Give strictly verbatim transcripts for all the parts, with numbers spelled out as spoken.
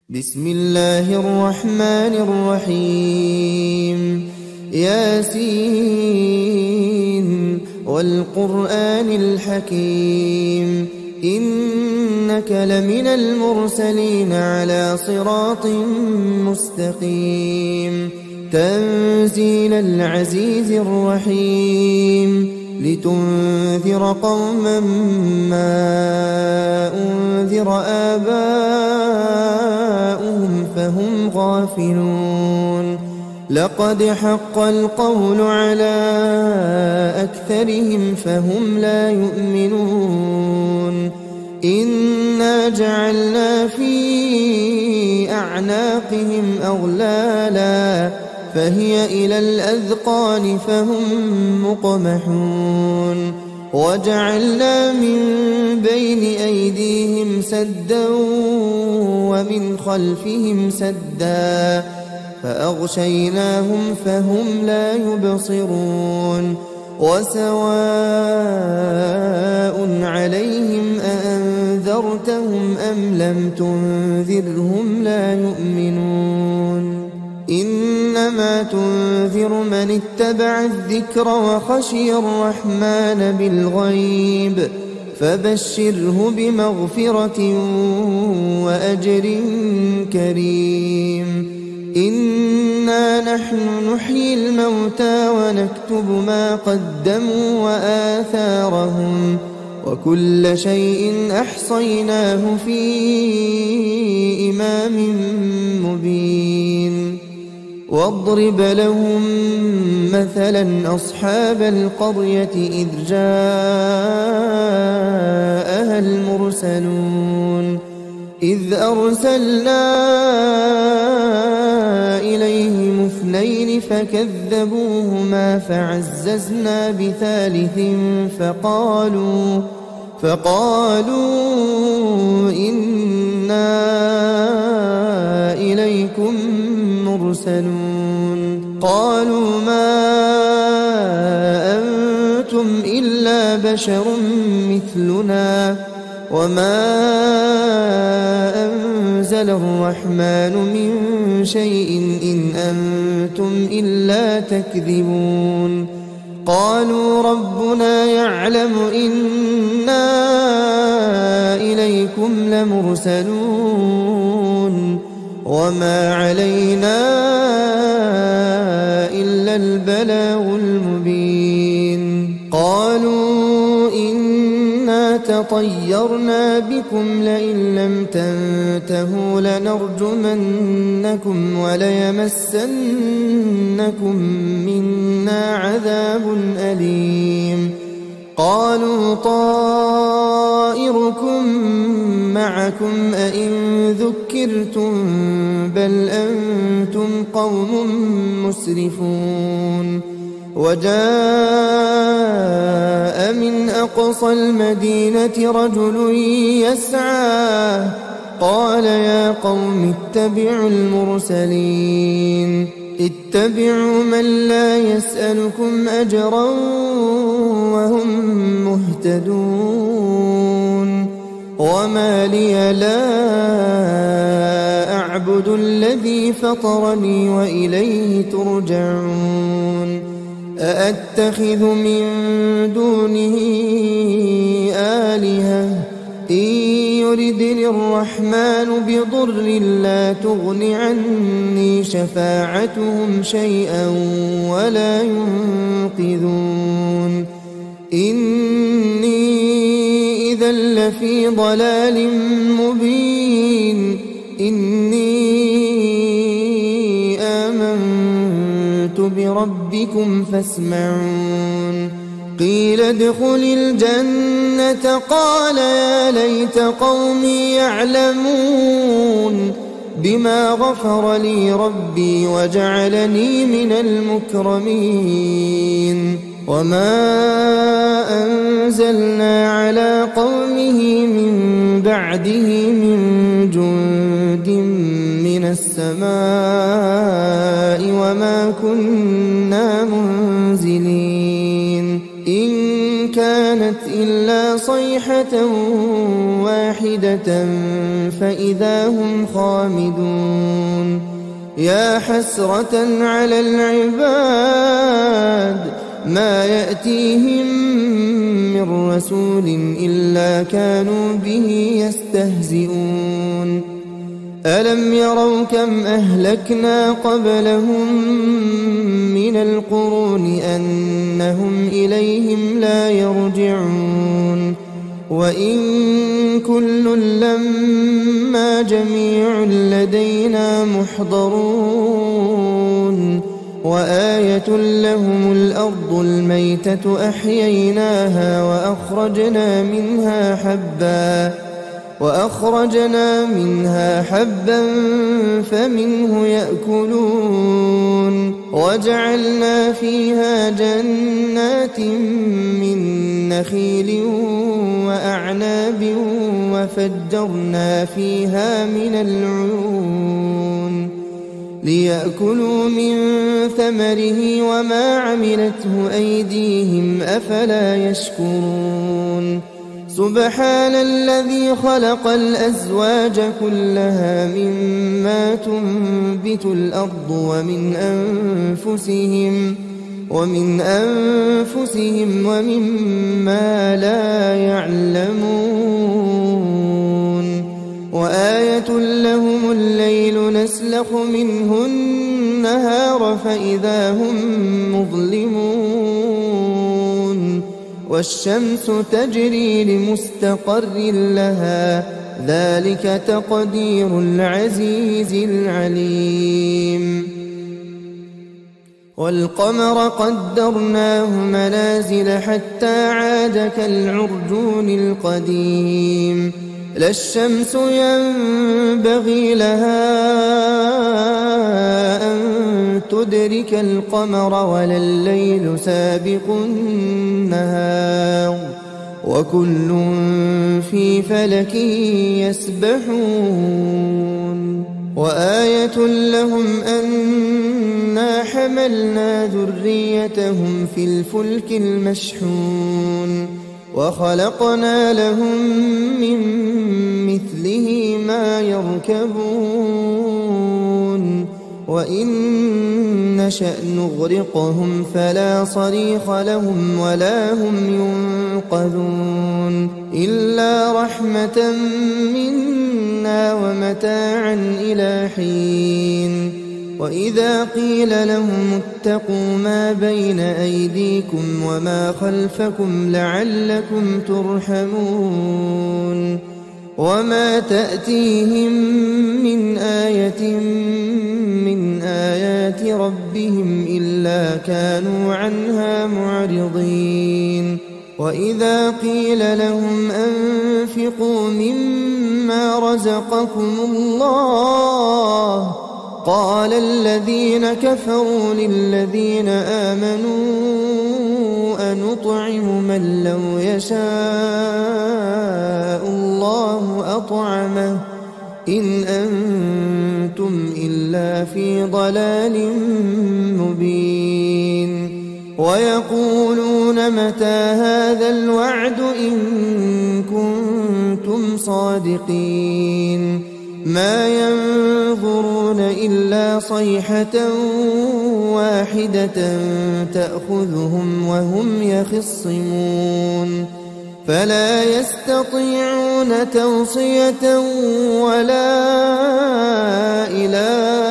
بسم الله الرحمن الرحيم ياسين والقرآن الحكيم إنك لمن المرسلين على صراط مستقيم تنزيل العزيز الرحيم لتنذر قوما ما أنذر آباؤهم فهم غافلون لقد حق القول على أكثرهم فهم لا يؤمنون إنا جعلنا في أعناقهم أغلالا فهي إلى الأذقان فهم مقمحون وجعلنا من بين أيديهم سدا ومن خلفهم سدا فأغشيناهم فهم لا يبصرون وسواء عليهم أأنذرتهم أم لم تنذرهم لا يؤمنون إنما تنذر من اتبع الذكر وخشي الرحمن بالغيب فبشره بمغفرة وأجر كريم إنا نحن نحيي الموتى ونكتب ما قدموا وآثارهم وكل شيء أحصيناه في إمام مبين واضرب لهم مثلا أصحاب القرية إذ جاءها المرسلون إذ أرسلنا إليهم اثنين فكذبوهما فعززنا بثالث فقالوا فقالوا إنا إليكم مرسلون قالوا ما أنتم إلا بشر مثلنا وما أنزل الرحمن من شيء إن أنتم إلا تكذبون قالوا ربنا يعلم إنا إليكم لمرسلون وما علينا إلا البلاغ المبين قالوا إنا تطيرنا بكم لئن لم تنتهوا لنرجمنكم وليمسنكم منا عذاب أليم قالوا طائركم معكم أئن ذكرتم بل أنتم قوم مسرفون وجاء من أقصى المدينة رجل يسعى قال يا قوم اتبعوا المرسلين اتبعوا من لا يسألكم أجرا وهم مهتدون وما لي لا أعبد الذي فطرني وإليه ترجعون أأتخذ من دونه آلهة إن يردني الرحمن بضر لا تغن عني شفاعتهم شيئا ولا ينقذون إني إذا لفي ضلال مبين إني آمنت بربكم فاسمعون قيل ادخل الجنة قال يا ليت قومي يعلمون بما غفر لي ربي وجعلني من المكرمين وما أنزلنا على قومه من بعده من جند من السماء وما كنا منزلين إن كان كانت إلا صيحة واحدة فإذا هم خامدون يا حسرة على العباد ما يأتيهم من رسول إلا كانوا به يستهزئون ألم يروا كم أهلكنا قبلهم من القرون أنهم إليهم لا يرجعون وإن كل لما جميع لدينا محضرون وآية لهم الأرض الميتة أحييناها وأخرجنا منها حبا وأخرجنا منها حبا فمنه يأكلون وجعلنا فيها جنات من نخيل وأعناب وفجرنا فيها من العيون ليأكلوا من ثمره وما عملته أيديهم أفلا يشكرون سبحان الذي خلق الأزواج كلها مما تنبت الأرض ومن أنفسهم ومن أنفسهم ومما لا يعلمون وآية لهم الليل نسلخ منه النهار فإذا هم مظلمون والشمس تجري لمستقر لها ذلك تقدير العزيز العليم والقمر قدرناه منازل حتى عاد كالعرجون القديم لا الشمس ينبغي لها أن تدرك القمر ولا الليل سابق النهار وكل في فلك يسبحون وآية لهم أنا حملنا ذريتهم في الفلك المشحون وخلقنا لهم من مثله ما يركبون وإن نشأ نغرقهم فلا صريخ لهم ولا هم ينقذون إلا رحمة منا ومتاعا إلى حين وإذا قيل لهم اتقوا ما بين أيديكم وما خلفكم لعلكم ترحمون وما تأتيهم من آية من آيات ربهم إلا كانوا عنها معرضين وإذا قيل لهم أنفقوا مما رزقكم الله قال الذين كفروا للذين آمنوا أنطعم من لو يشاء الله أطعمه إن أنتم إلا في ضلال مبين ويقولون متى هذا الوعد إن كنتم صادقين ما ينظرون إلا صيحة واحدة تأخذهم وهم يخصمون فلا يستطيعون توصية ولا إلى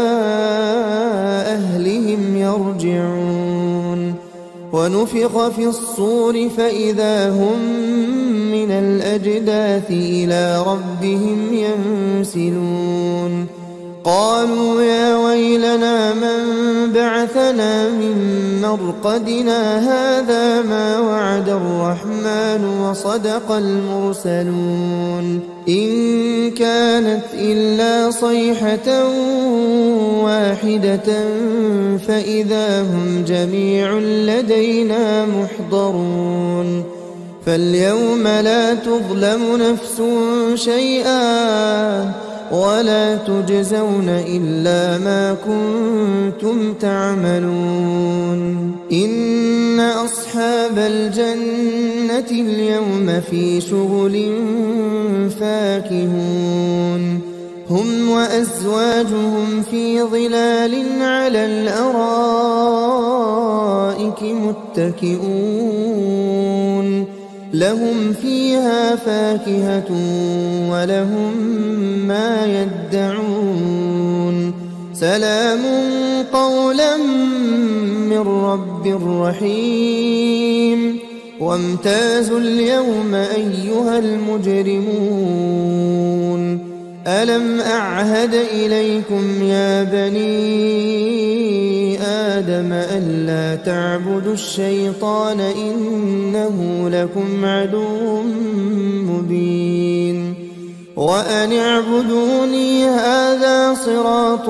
أهلهم يرجعون ونفخ في الصور فإذا هم من الأجداث إلى ربهم ينسلون قالوا يا ويلنا من بعثنا من مرقدنا هذا ما وعد الرحمن وصدق المرسلون إن كانت إلا صيحة واحدة فإذا هم جميع لدينا محضرون فاليوم لا تظلم نفس شيئا ولا تجزون إلا ما كنتم تعملون إن أصحاب الجنة اليوم في شغل فاكهون هم وأزواجهم في ظلال على الأرائك متكئون لهم فيها فاكهة ولهم ما يدعون سلام قولا من رب رحيم وامتازوا اليوم أيها المجرمون ألم أعهد إليكم يا بني آدم ألا تعبدوا الشيطان إنه لكم عدو مبين وأن اعبدوني هذا صراط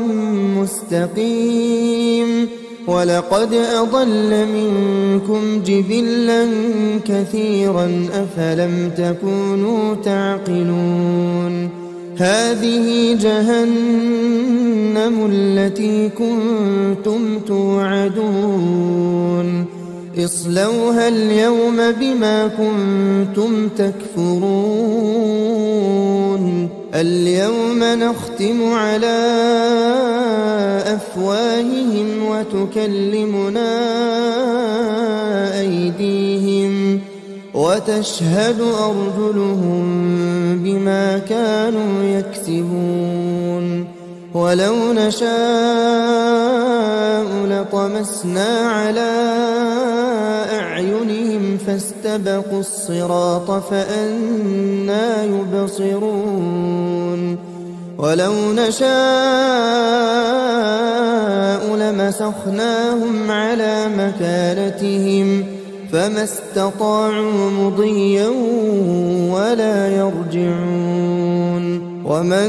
مستقيم ولقد أضل منكم جبلا كثيرا أفلم تكونوا تعقلون هذه جهنم التي كنتم توعدون اصلوها اليوم بما كنتم تكفرون اليوم نختم على أفواههم وتكلمنا أيديهم وتشهد أرجلهم بما كانوا يكسبون ولو نشاء لطمسنا على أعينهم فاستبقوا الصراط فأنى يبصرون ولو نشاء لمسخناهم على مكانتهم فما استطاعوا مضيا ولا يرجعون ومن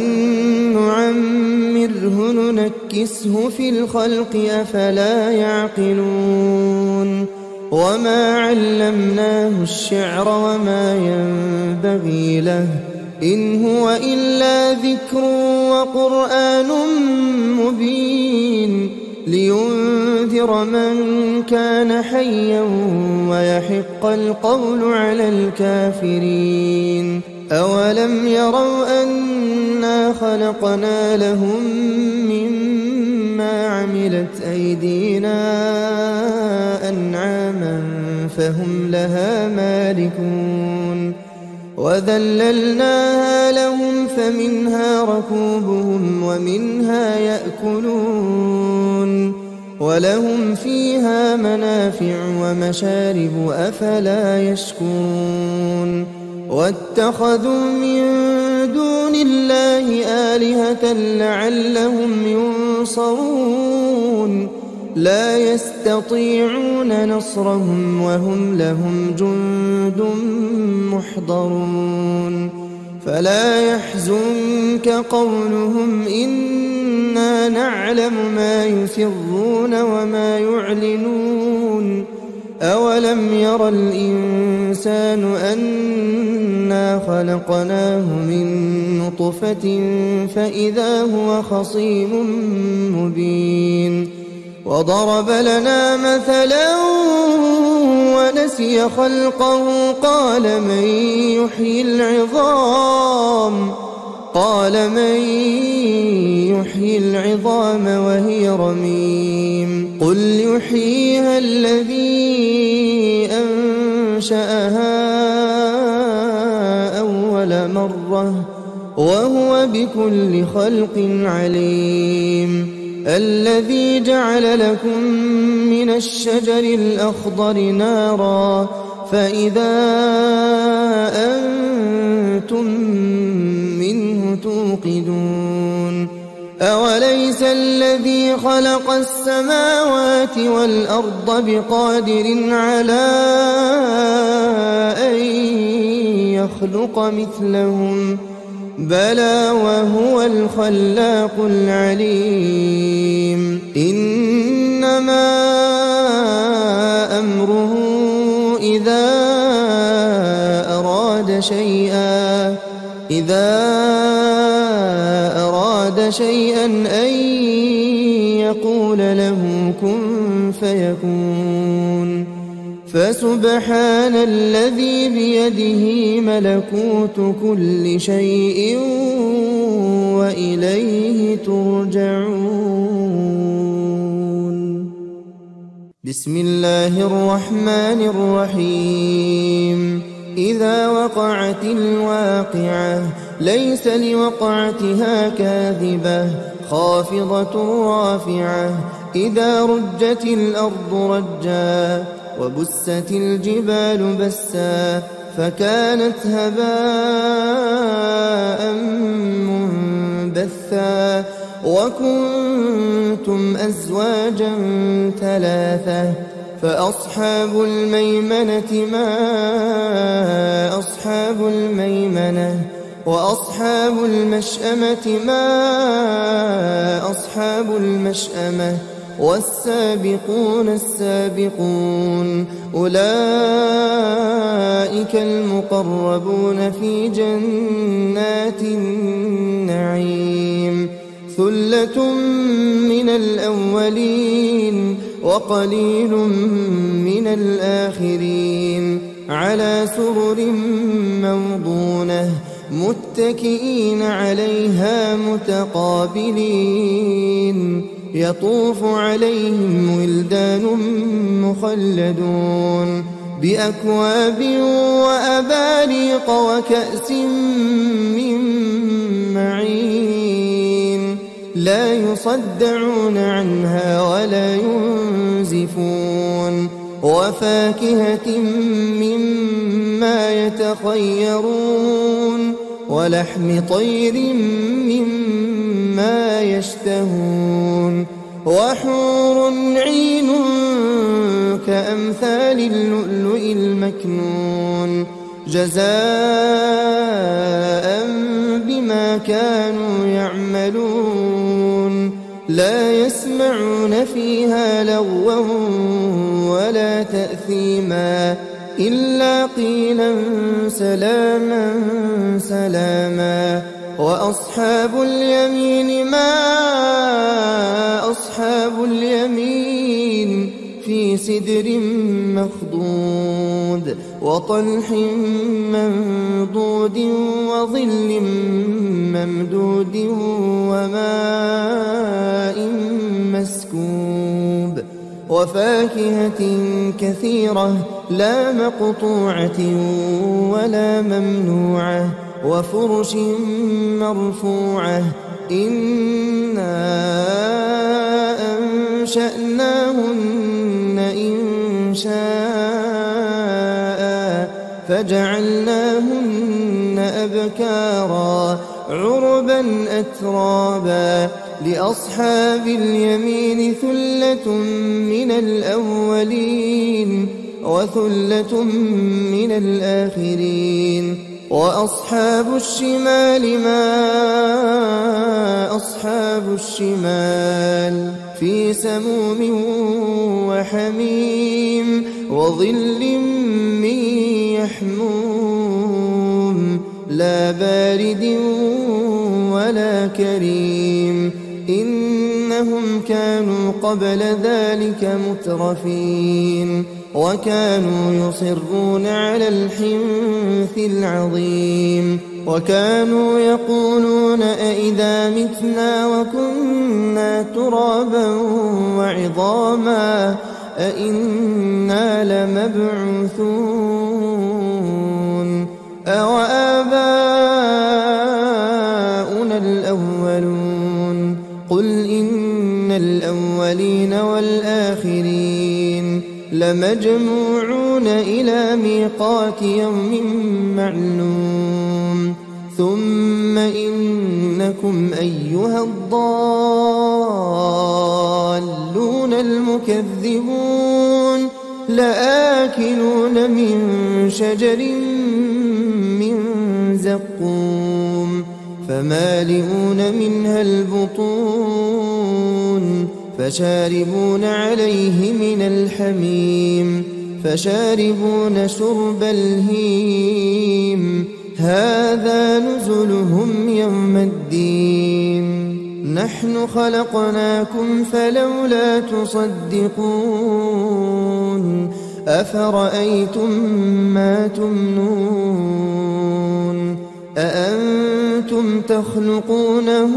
نعمره ننكسه في الخلق أفلا يعقلون وما علمناه الشعر وما ينبغي له إن هو إلا ذكر وقرآن مبين لينذر من كان حيا ويحق القول على الكافرين أولم يروا أنا خلقنا لهم مما عملت أيدينا أنعاما فهم لها مالكون وذللناها لهم فمنها ركوبهم ومنها يأكلون ولهم فيها منافع ومشارب أفلا يشكرون واتخذوا من دون الله آلهة لعلهم ينصرون لا يستطيعون نصرهم وهم لهم جند محضرون فلا يحزنك قولهم إنا نعلم ما يسرون وما يعلنون أولم ير الإنسان أنا خلقناه من نطفة فإذا هو خصيم مبين وضرب لنا مثلا ونسي خلقه قال من يحيي العظام قال من يحيي العظام وهي رميم قل يحييها الذي أنشأها أول مرة وهو بكل خلق عليم الذي جعل لكم من الشجر الأخضر نارا فإذا أنتم منه توقدون أوليس الذي خلق السماوات والأرض بقادر على أن يخلق مثلهم بلى وهو الخلاق العليم إنما أمره إذا أراد شيئا إذا أراد شيئا أن يقول له كن فيكون. فسبحان الذي بيده ملكوت كل شيء وإليه ترجعون. بسم الله الرحمن الرحيم. إذا وقعت الواقعة ليس لوقعتها كاذبة خافضة رافعة. إذا رجت الأرض رجا وبست الجبال بسا فكانت هباء منبثا وكنتم أزواجا ثلاثة. فأصحاب الميمنة ما أصحاب الميمنة وأصحاب المشأمة ما أصحاب المشأمة والسابقون السابقون أولئك المقربون في جنات النعيم. ثلة من الأولين وقليل من الآخرين. على سرر موضونة متكئين عليها متقابلين. يطوف عليهم ولدان مخلدون بأكواب وأباريق وكأس من معين. لا يصدعون عنها ولا ينزفون. وفاكهة مما يتخيرون ولحم طير مما يشتهون. وحور عين كأمثال اللؤلؤ المكنون جزاء بما كانوا يعملون. لا يسمعون فيها لغوا ولا تأثيما إلا قيلا سلاما سلاما. وأصحاب اليمين ما أصحاب اليمين في سدر مخضود وطلح منضود وظل ممدود وماء مسكوب. وفاكهة كثيرة لا مقطوعة ولا ممنوعة وفرش مرفوعة. إنا أنشأناهن إنشاء فجعلناهن أبكارا عربا أترابا. لأصحاب اليمين ثلة من الأولين وثلة من الآخرين. وأصحاب الشمال ما أصحاب الشمال في سموم وحميم وظل من يحموم لا بارد ولا كريم. إنهم كانوا قبل ذلك مترفين وكانوا يصرون على الحنث العظيم. وكانوا يقولون أئذا متنا وكنا ترابا وعظاما أئنا لمبعوثون أو آباؤنا الأولون. قل إن الأولين والآخرين لمجموعون إلى ميقات يوم معلوم. ثم إنكم أيها الضالون المكذبون لآكلون من شجر من زقوم فمالئون منها البطون فشاربون عليه من الحميم فشاربون شرب الهيم. هذا نزلهم يوم الدين. نحن خلقناكم فلولا تصدقون أفرأيتم ما تمنون أأنتم تخلقونه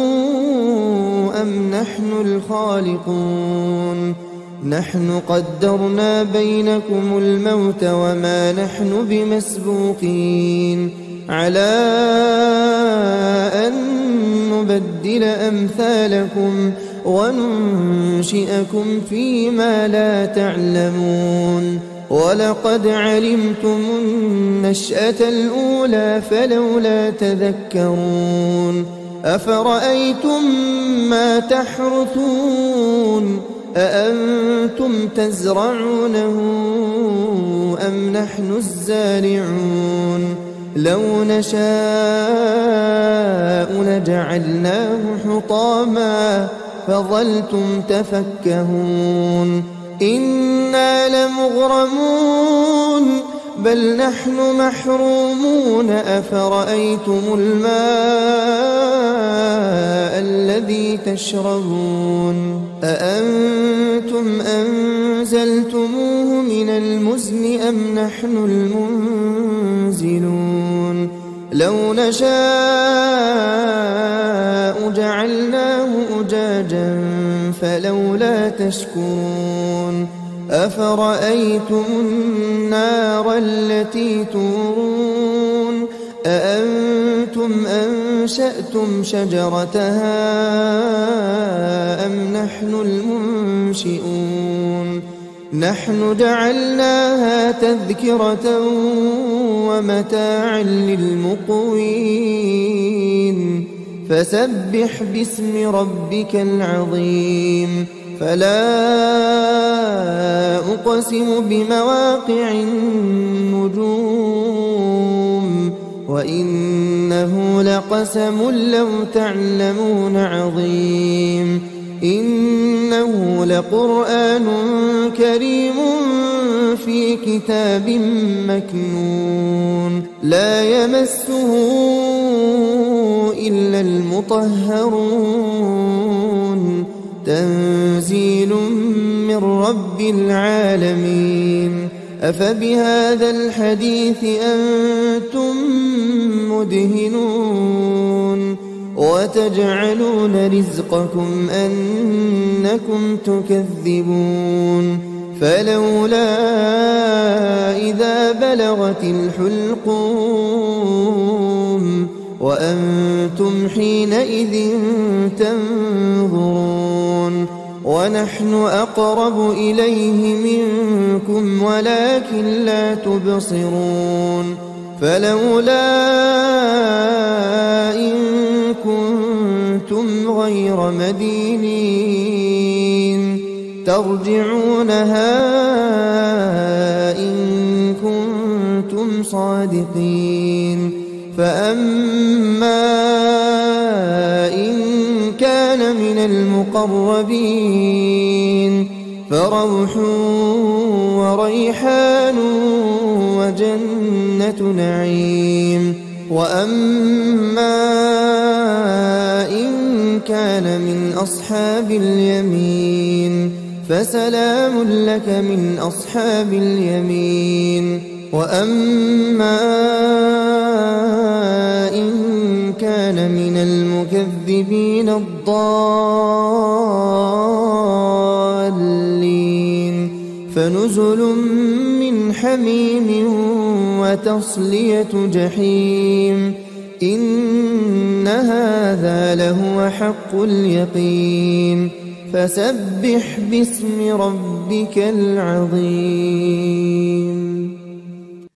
أم نحن الخالقون نحن قدرنا بينكم الموت وما نحن بمسبوقين على أن نبدل أمثالكم وننشئكم فيما لا تعلمون ولقد علمتم النشأة الأولى فلولا تذكرون أفرأيتم ما تحرثون أأنتم تزرعونه أم نحن الزارعون لو نشاء لجعلناه حطاما فظلتم تفكهون إنا لمغرمون بل نحن محرومون أفرأيتم الماء الذي تشربون أأنتم أنزلتموه من المزن أم نحن المنزلون لو نشاء جعلناه أجاجا فلولا تشكرون أفرأيتم النار التي تورون أأنتم أنشأتم شجرتها أم نحن المنشئون نحن جعلناها تذكرة ومتاعا للمقوين فسبح باسم ربك العظيم فلا أقسم بمواقع النجوم وإنه لقسم لو تعلمون عظيم إنه لقرآن كريم في كتاب مكنون لا يمسه إلا المطهرون تنزيل من رب العالمين أفبهذا الحديث أنتم مدهنون وتجعلون رزقكم أنكم تكذبون فلولا إذا بلغت الحلقوم وأنتم حينئذ تنظرون ونحن أقرب إليه منكم ولكن لا تبصرون فلولا إن كنتم غير مدينين ترجعونها إن كنتم صادقين فأما إن كان من المقربين فروح وريحان وجنة نعيم وأما إن كان من أصحاب اليمين فسلام لك من أصحاب اليمين وأما إن كان من المكذبين الضالين فنزل من حميم وتصلية جحيم إن هذا لهو حق اليقين فسبح باسم ربك العظيم.